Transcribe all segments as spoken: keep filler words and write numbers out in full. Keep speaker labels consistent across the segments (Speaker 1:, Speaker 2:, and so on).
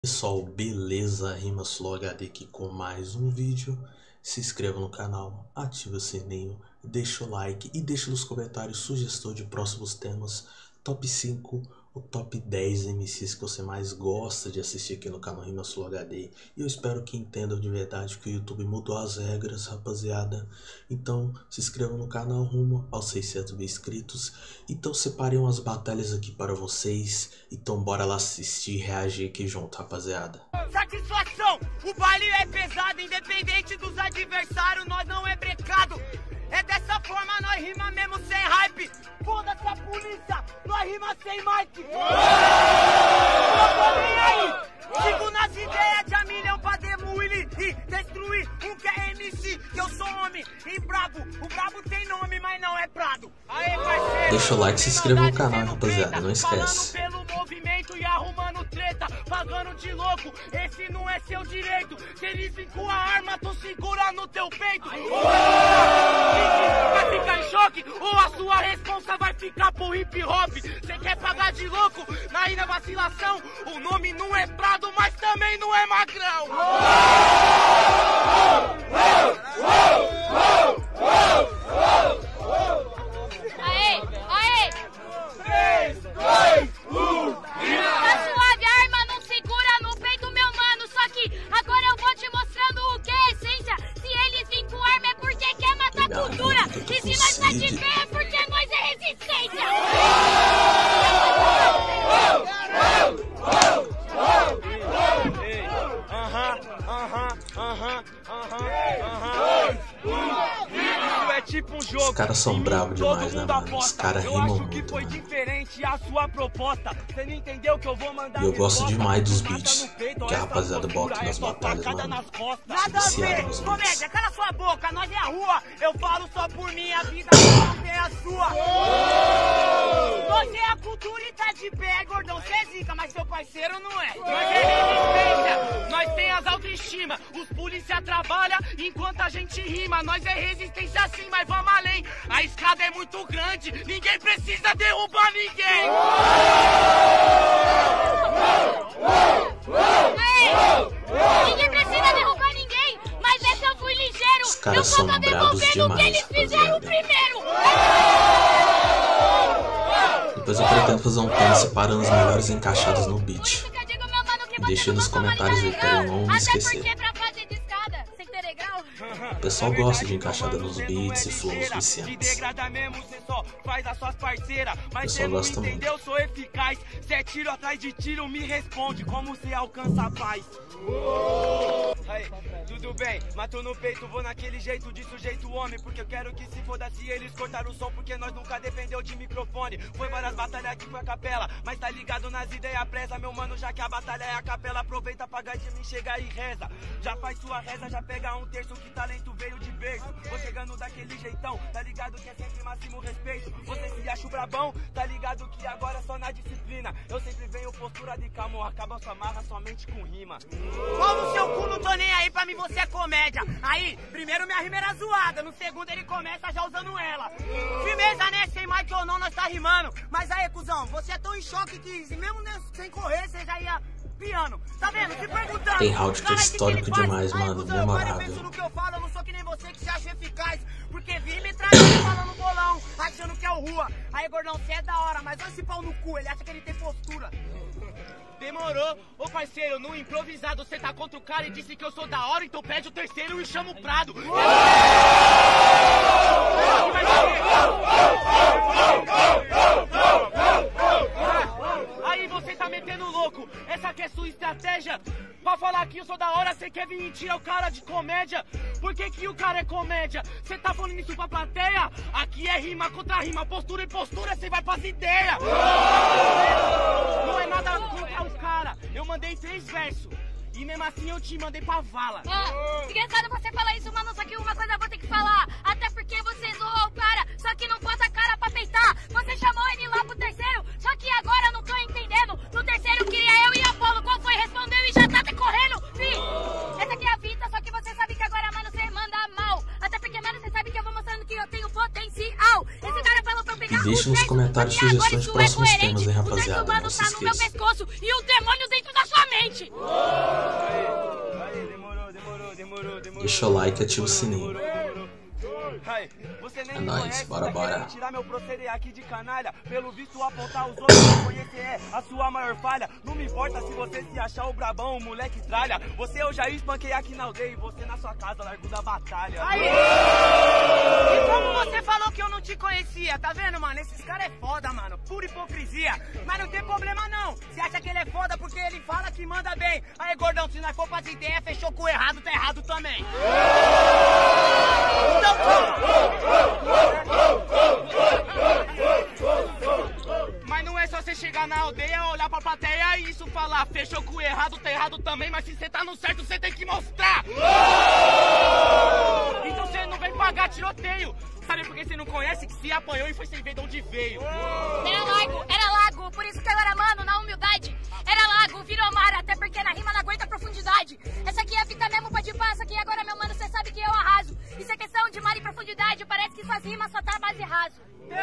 Speaker 1: Pessoal, beleza? Rimas Flow H D aqui com mais um vídeo. Se inscreva no canal, ative o sininho, deixa o like e deixa nos comentários sugestão de próximos temas. Top cinco ou top dez M Cs que você mais gosta de assistir aqui no canal Rimas Flow H D. E eu espero que entendam de verdade que o YouTube mudou as regras, rapaziada. Então se inscreva no canal rumo aos seiscentos mil inscritos. Então separei umas batalhas aqui para vocês. Então bora lá assistir e reagir aqui junto, rapaziada.
Speaker 2: Satisfação! O baile é pesado, independente dos adversários, nós não é brecado. É dessa forma, nós rima mesmo sem hype. Foda-se a polícia, nós rima sem mic. Não tô nem aí. Sigo nas ideias de a milhão pra demolir e destruir um que é M C. Que eu sou homem e brabo. O brabo tem nome, mas não é Prado. Aê, parceiro.
Speaker 1: Deixa o like e se inscreva no canal, rapaziada, não esquece.
Speaker 2: Falando pelo movimento e arrumando treta, pagando de louco, esse não é seu direito. Se eles vêm com a arma, tu segura no teu peito. Vai ficar em choque ou a sua responsa vai ficar pro hip hop. Cê quer pagar de louco? Na ina vacilação. O nome não é Prado, mas também não é Magrão.
Speaker 3: Aê, aê!
Speaker 2: três, dois, um,
Speaker 3: Tá suave, a arma não segura no peito, meu mano. Só que agora eu vou te mostrando o que é essência. Se eles vêm com arma é porque quer matar a cultura. E se nós tá de pé é porque nós é resistência.
Speaker 2: Aham, aham, aham, aham, aham. É tipo um jogo.
Speaker 1: Os caras são bravos demais, né, mano? Os caras rimam
Speaker 2: Eu acho
Speaker 1: muito,
Speaker 2: que foi
Speaker 1: mano.
Speaker 2: diferente a sua proposta. Você não entendeu que eu vou mandar.
Speaker 1: E eu gosto
Speaker 2: resposta,
Speaker 1: demais dos
Speaker 2: mata
Speaker 1: beats
Speaker 2: no peito,
Speaker 1: que a
Speaker 2: essa
Speaker 1: rapaziada
Speaker 2: postura
Speaker 1: bota nas
Speaker 2: é só
Speaker 1: batalhas,
Speaker 2: facada
Speaker 1: mano.
Speaker 2: nas costas.
Speaker 1: Tô
Speaker 2: Nada a
Speaker 1: viciado
Speaker 2: ver,
Speaker 1: nos beats.
Speaker 2: comédia, cala sua boca, nós é a rua. Eu falo só por mim, a vida não é a sua. Você é a cultura e tá de pé, gordão, você é zica, mas seu parceiro não é. Nós é resistência, nós tem as autoestima. Os polícia trabalham enquanto a gente rima. Nós é resistência sim, mas vamos além. A escada é muito grande, ninguém precisa derrubar ninguém.
Speaker 3: Aê! Ninguém precisa derrubar ninguém, mas essa eu fui ligeiro.
Speaker 1: Os caras
Speaker 3: Eu só
Speaker 1: são
Speaker 3: tô
Speaker 1: bravos
Speaker 3: devolvendo o que
Speaker 1: demais,
Speaker 3: eles fizeram
Speaker 1: rapaziada.
Speaker 3: primeiro.
Speaker 1: Depois eu pretendo fazer um tema separando as melhores encaixadas no beat.
Speaker 3: Isso que eu digo, meu mano, que você
Speaker 1: Deixa
Speaker 3: não
Speaker 1: nos
Speaker 3: gostou,
Speaker 1: comentários
Speaker 3: mas
Speaker 1: aí
Speaker 3: tá
Speaker 1: pra eu
Speaker 3: legal.
Speaker 1: não me esquecer.
Speaker 3: Até porque pra fazer de escada, sem ter degrau.
Speaker 1: O pessoal gosta de encaixada nos beats e flows viciantes.
Speaker 2: Degrada mesmo, cê só faz as suas parceiras. Mas cê
Speaker 1: pessoal
Speaker 2: não
Speaker 1: gosta muito.
Speaker 2: entendeu, sou eficaz. Cê é tiro atrás de tiro, me responde como cê alcança a paz. Aí, tudo bem, mato no peito, vou naquele jeito de sujeito homem. Porque eu quero que se foda se eles cortaram o som. Porque nós nunca dependeu de microfone. Foi várias batalhas que foi a capela, mas tá ligado nas ideias presa, meu mano, já que a batalha é a capela. Aproveita pra de mim, chega e reza. Já faz sua reza, já pega um terço, que talento veio de berço. Vou chegando daquele jeitão, tá ligado que é sempre máximo respeito. Você se acha o brabão, tá ligado que agora é só na disciplina. Eu sempre venho postura de calma, acaba sua marra somente com rima. Pau no seu cu, não tô nem aí, pra mim você é comédia. Aí, primeiro minha rima era zoada, no segundo ele começa já usando ela. Firmeza, né? Sem mic ou não, nós tá rimando. Mas aí, cuzão, você é tão em choque que mesmo sem correr, você já ia piano. Tá vendo? Se perguntando.
Speaker 1: Tem round que é histórico
Speaker 2: que que
Speaker 1: demais,
Speaker 2: aí,
Speaker 1: mano,
Speaker 2: cuzão, eu
Speaker 1: memorável.
Speaker 2: paro e penso no que eu falo, eu não sou que nem você que se acha eficaz. Porque vim me traindo falando bolão, achando que é o rua. Aí, gordão, você é da hora, mas olha esse pau no cu, ele acha que ele tem postura. Demorou, ô parceiro, no improvisado você tá contra o cara e disse que eu sou da hora, então pede o terceiro e chama o Prado. Aí você tá metendo louco, essa que é sua estratégia. Pra falar que eu sou da hora, você quer vir e tirar o cara de comédia. Por que que o cara é comédia? Você tá falando isso pra plateia? Aqui é rima contra rima, postura e postura, você vai pras ideias. Não é nada contra o cara, eu mandei três versos. E mesmo assim eu te mandei pra vala.
Speaker 3: Ah, engraçado você falar isso, mano, só que uma coisa eu vou ter que falar. Até porque você zoou o cara, só que não bota a cara pra peitar. Você chamou ele lá pro terceiro, só que agora eu não tô entendendo. No terceiro queria eu e Apolo, qual foi? Respondeu e já tá decorrendo, fi. Essa aqui é a fita, só que você sabe que agora, mano, você manda mal. Até porque, mano, você sabe que eu vou mostrando que eu tenho potencial. Esse cara falou pra eu pegar.
Speaker 1: E deixa nos comentários sugestões de próximos temas, hein, rapaziada. Não se esqueça.
Speaker 3: E o demônio dentro da sua mente. frente.
Speaker 2: Aí, demorou, demorou, demorou, demorou.
Speaker 1: Deixa o like e ativa o sininho.
Speaker 2: Ai, você nem
Speaker 1: É
Speaker 2: me
Speaker 1: nóis,
Speaker 2: conhece,
Speaker 1: bora,
Speaker 2: tá
Speaker 1: bora.
Speaker 2: querendo tirar meu proceder aqui de canalha. Pelo visto apontar os outros pra conhecer é a sua maior falha. Não me importa se você se achar o brabão, o moleque tralha. Você eu já espanquei aqui na aldeia e você na sua casa largou da batalha.
Speaker 4: Aí! E como você falou que eu não te conhecia, tá vendo, mano? Esses caras é foda, mano. Pura hipocrisia. Mas não tem problema, não. Você acha que ele é foda porque ele fala que manda bem. Aí, gordão, se nós for pra ideia, fechou com o errado, tá errado também. Então, toma.
Speaker 2: Mas não é só você chegar na aldeia, olhar pra plateia e isso falar. Fechou com o errado, tá errado também. Mas se você tá no certo, você tem que mostrar. Então você não vem pagar tiroteio. Sabe por que você não conhece? Que se apanhou e foi sem ver de onde veio.
Speaker 3: Era lago, era lago, por isso que agora, mano, na humildade. Era lago, virou mar, até porque na rima não aguenta profundidade. Essa aqui é a fita mesmo, pode passar aqui agora, meu mano, cê sabe que eu arraso. Isso é questão de mar e profundidade, parece que suas rimas só tá base raso.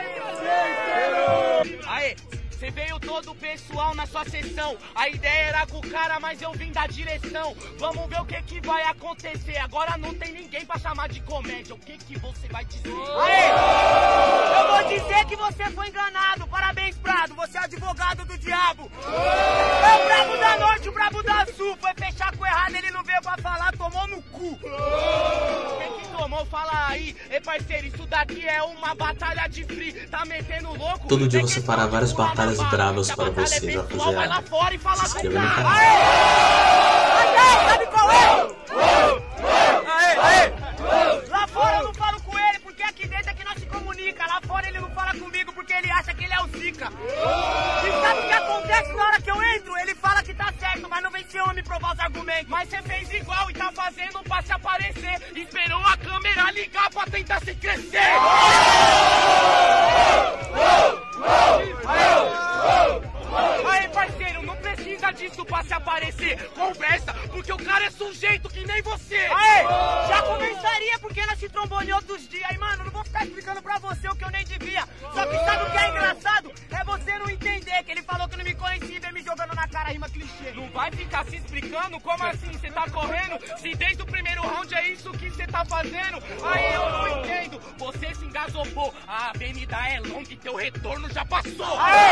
Speaker 2: Aê, você veio todo pessoal na sua sessão. A ideia era com o cara, mas eu vim da direção. Vamos ver o que que vai acontecer. Agora não tem ninguém pra chamar de comédia. O que que você vai dizer?
Speaker 4: Aê! Eu vou dizer que você foi enganado. Parabéns, Prado, você é advogado do diabo. É o brabo da norte, o brabo da sul. Foi fechar com o errado, ele não veio pra falar, tomou no cu.
Speaker 2: Quem que tomou? Fala aí. Ei, parceiro, isso daqui é uma batalha de free. Tá metendo louco?
Speaker 1: Todo dia você fará várias batalhas bravas para você,
Speaker 2: pessoal, vai lá
Speaker 1: rapaziada.
Speaker 2: fora e fala
Speaker 1: Se inscreva no canal.
Speaker 4: Aê! Aê, sabe qual é? Aê, aê! Lá fora eu não falo com ele porque aqui dentro é que nós se comunica. Lá fora ele não fala comigo porque ele acha que ele é o Zika. E sabe o que acontece na hora que eu entro? Ele fala que tá certo, mas não vem ser homem provar os argumentos.
Speaker 2: Mas você fez igual e tá fazendo pra se aparecer. Esperou a câmera ligar pra tentar se crescer. Aí, parceiro, não precisa disso pra se aparecer. Conversa, porque o cara é sujeito que nem você.
Speaker 4: Aê, já conversaria porque nós se trombou em outros dias. Aí, mano, não vou ficar explicando pra você o que eu nem devia. Só que sabe o que é engraçado? É você não entender que ele falou que não me conhecia e veio me jogando na cara rima clichê.
Speaker 2: Não vai ficar se explicando? Como assim? Você tá correndo? Se desde o primeiro round é isso que você tá fazendo? Aí eu não entendo. Você se engasopou. A avenida é longa e teu retorno já passou.
Speaker 4: Aê!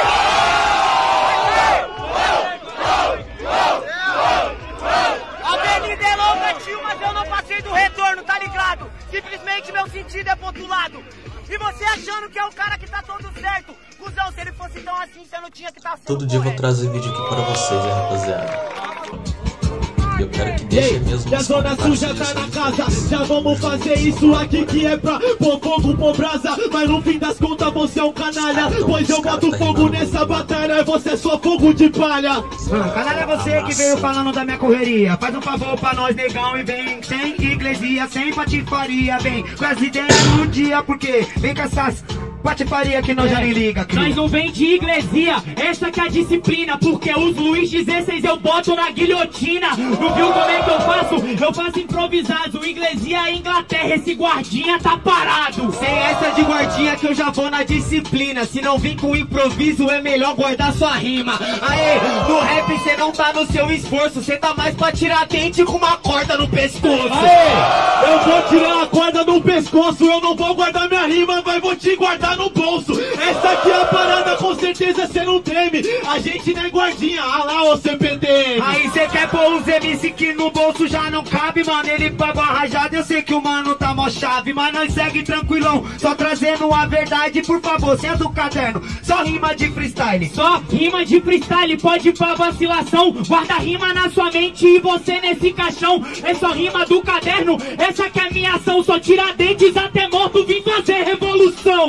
Speaker 4: A avenida é longa, tio, mas eu não passei do retorno, tá ligado? Simplesmente meu sentido é pro outro lado. E você achando que é o cara que tá todo certo. Cusão, se ele fosse tão assim, você não tinha que estar tá sendo
Speaker 1: Todo dia eu vou
Speaker 4: correto.
Speaker 1: trazer vídeo aqui para vocês, hein, rapaziada. Eu quero que deixem mesmo
Speaker 5: E a
Speaker 1: nos
Speaker 5: zona
Speaker 1: comentários
Speaker 5: suja tá na
Speaker 1: sugestões.
Speaker 5: casa. Já vamos fazer isso aqui que é pra pôr fogo, pôr brasa. Mas no fim das contas você é um canalha. Pois eu boto fogo nessa batalha e você é só fogo de palha.
Speaker 4: Mano, canalha é você que veio falando da minha correria. Faz um favor pra nós, negão, e vem sem igreja, sem patifaria. Vem com as ideias no dia, porque vem com essas patifaria que nós já nem liga. Cria.
Speaker 6: Nós não vem de igreja, essa que é a disciplina. Porque os Luiz dezesseis eu boto na guilhotina. Não viu como é que eu faço? Eu faço improvisado. Igreja Inglaterra, esse guardinha tá parado.
Speaker 5: Sem essa de guardinha que eu já vou na disciplina. Se não vir com improviso é melhor guardar sua rima. Aê, no rap cê não tá no seu esforço. Cê tá mais pra tirar dente com uma corda no pescoço. Aê, eu vou tirar a corda no pescoço. Eu não vou guardar minha rima, mas vou te guardar no bolso. Essa aqui é a parada, com certeza cê não treme. A gente não é guardinha, ah lá ô C P T M.
Speaker 4: Aí cê quer pôr os M C que no bolso já não cabe, mano. Ele pagou a rajada, eu sei que o mano tá mó chave. Mas nós segue tranquilão, só trazendo a verdade. Por favor, senta o caderno, só rima de freestyle.
Speaker 6: Só rima de freestyle, pode ir pra vacilação. Guarda rima na sua mente e você nesse caixão. É só rima do caderno, essa que é a minha ação. Só tira dentes até morto, vim fazer revolução.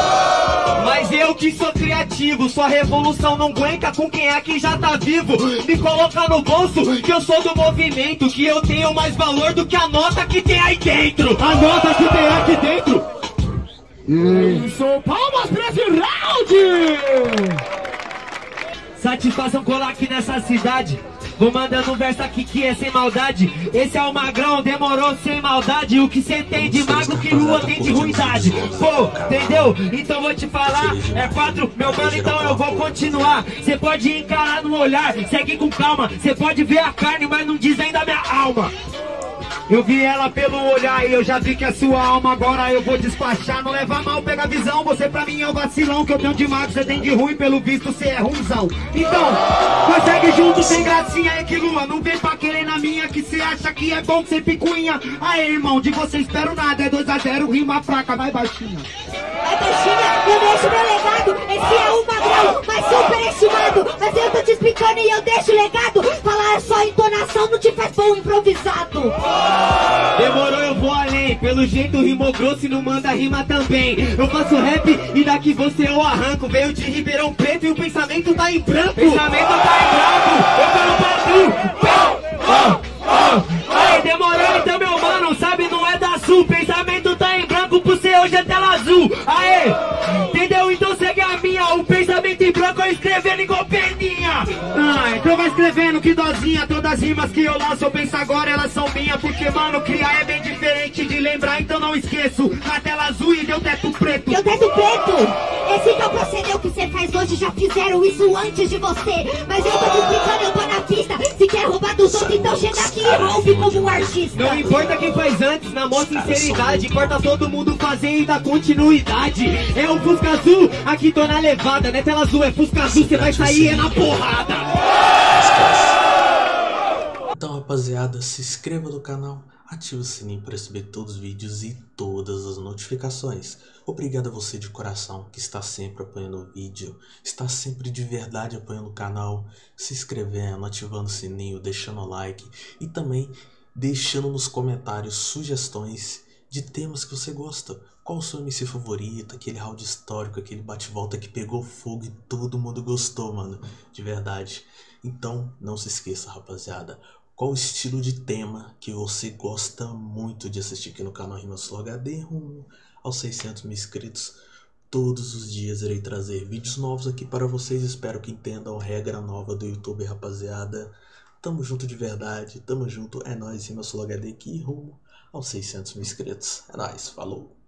Speaker 5: Mas eu que sou criativo, sua revolução não aguenta com quem é que já tá vivo. Me coloca no bolso, que eu sou do movimento, que eu tenho mais valor do que a nota que tem aí dentro. A nota que tem aqui dentro.
Speaker 6: Isso, palmas pra esse round!
Speaker 5: Satisfação colar aqui nessa cidade. Vou mandando um verso aqui que é sem maldade. Esse é o magrão, demorou sem maldade. O que cê tem de mago que rua tem de ruindade. Pô, entendeu? Então vou te falar. É quatro, meu mano, então eu vou continuar. Cê pode encarar no olhar, segue com calma. Cê pode ver a carne, mas não diz ainda a minha alma. Eu vi ela pelo olhar e eu já vi que é sua alma. Agora eu vou despachar, não leva mal, pega a visão. Você pra mim é o vacilão, que eu tenho de mago, você tem de ruim. Pelo visto cê é ruimzão. Então, consegue junto, sem gracinha, é que lua. Não vem pra querer na minha, que cê acha que é bom, que cê picuinha. Aê, irmão, de você espero nada. É dois a zero, rima fraca, vai baixinha.
Speaker 7: Vai baixinha, eu deixo meu legado. Esse é o magrão, mas superestimado. Mas eu tô te explicando e eu deixo legado. Falar só entonação não te faz bom improvisado.
Speaker 5: Demorou, eu vou além. Pelo jeito rimou grosso e não manda rima também. Eu faço rap e daqui você eu arranco. Veio de Ribeirão Preto e o pensamento tá em branco. Pensamento tá em branco. Eu quero pra tu. Oh, oh. Aí, demorou então, meu mano. Sabe, não é da Sul. Pensamento tá em branco, pro seu hoje é tela azul. Aê, entendeu? Então segue a minha. O pensamento em branco eu escrevendo igual peninha. Ah, então vai escrevendo que dozinha. Todas as rimas que eu lanço, eu penso agora, elas são minhas. Porque, mano, criar é bem diferente de lembrar. Então não esqueço, na tela azul e deu teto preto.
Speaker 7: Deu teto preto. Esse que é o procedeu que você faz hoje. Já fizeram isso antes de você. Mas eu tô te explicando, eu tô na pista. Se quer roubar dos outros, então chega aqui e rompe como um artista.
Speaker 5: Não importa quem faz antes, na maior sinceridade. Importa todo mundo fazer e dar continuidade. É o Fusca Azul, aqui tô na levada. Não é tela azul, é Fusca Azul, você vai sair é na porrada.
Speaker 1: Então, rapaziada, se inscreva no canal, ative o sininho para receber todos os vídeos e todas as notificações. Obrigado a você de coração que está sempre apoiando o vídeo, está sempre de verdade apoiando o canal, se inscrevendo, ativando o sininho, deixando o like e também deixando nos comentários sugestões de temas que você gosta. Qual o seu M C favorito, aquele round histórico, aquele bate-volta que pegou fogo e todo mundo gostou, mano, de verdade. Então, não se esqueça, rapaziada, qual o estilo de tema que você gosta muito de assistir aqui no canal RimaSlow H D, rumo aos seiscentos mil inscritos. Todos os dias irei trazer vídeos novos aqui para vocês, espero que entendam a regra nova do YouTube, rapaziada. Tamo junto de verdade, tamo junto, é nóis, RimaSlow H D aqui, rumo aos seiscentos mil inscritos. É nóis, falou!